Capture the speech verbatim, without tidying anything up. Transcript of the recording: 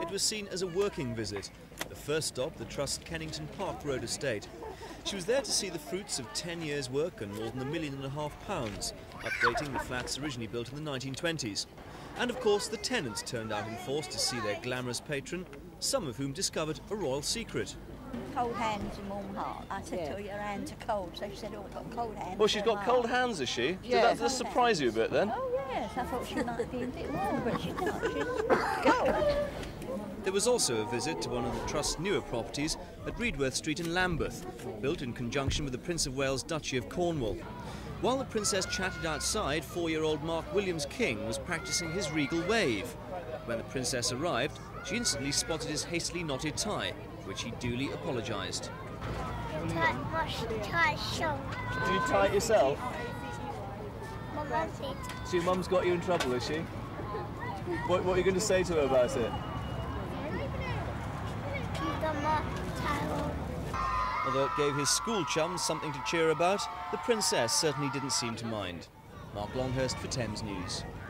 It was seen as a working visit. The first stop, the Trust's Kennington Park Road estate. She was there to see the fruits of ten years' work and more than a million and a half pounds, updating the flats originally built in the nineteen twenties. And of course, the tenants turned out in force to see their glamorous patron, some of whom discovered a royal secret. Cold hands and warm heart. I said yeah. to her, your hands are cold, so she said, oh, I've got cold hands. Well, she's got heart. cold hands, has she? Yeah. Did that just surprise you a bit then? Oh, yes. I thought she might be a bit warm, but she's not. She's cold. There was also a visit to one of the Trust's newer properties at Reedworth Street in Lambeth, built in conjunction with the Prince of Wales' Duchy of Cornwall. While the Princess chatted outside, four-year-old Mark Williams King was practising his regal wave. When the Princess arrived, she instantly spotted his hastily knotted tie, which he duly apologised. Do you tie it yourself? So your mum's got you in trouble, is she? What, what are you going to say to her about it? Although it gave his school chums something to cheer about, the Princess certainly didn't seem to mind. Mark Longhurst for Thames News.